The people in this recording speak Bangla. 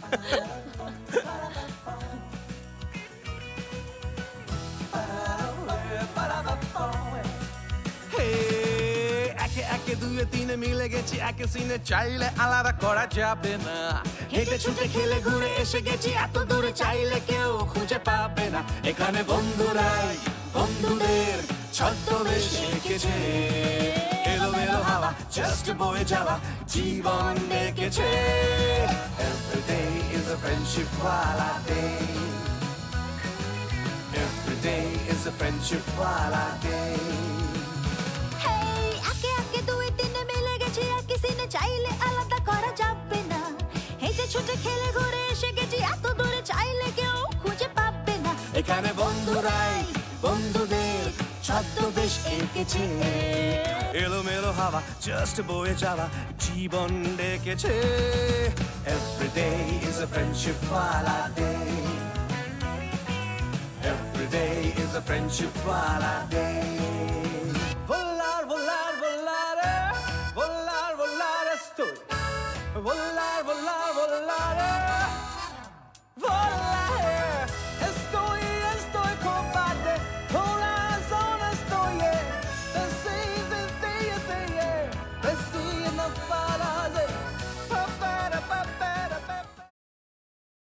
একে একে দুয়ে তিনে মিলে গেছি একে সিনে চাইলে আলাদা করা যাবে না হেঁটে ছুটে খেলে ঘুরে এসে গেছি এত দূরে চাইলে কেউ খুঁজে পাবে না এখানে বন্ধুরাই বন্ধুদের ছদ্মবেশ এঁকেছে এলোমেলো হাওয়া জাস্ট বয়ে যাওয়া জীবন ডেকেছে Every day is a friendship wala day Every day is a friendship wala day চাইলে আলাদা করা যাবে না হেঁটে ছুটে খেলে ঘুরে এসে গেছি এত দূরে চাইলে কেউ খুঁজে পাবে না এখানে বন্ধুরাই বন্ধুদের ছদ্মবেশ এঁকেছে এলোমেলো হাওয়া জাস্ট বয়ে যাওয়া জীবন ডেকেছে Every day is a friendship wala day Every day is a friendship wala day Volar, volar, volare Volar, volare sto Volar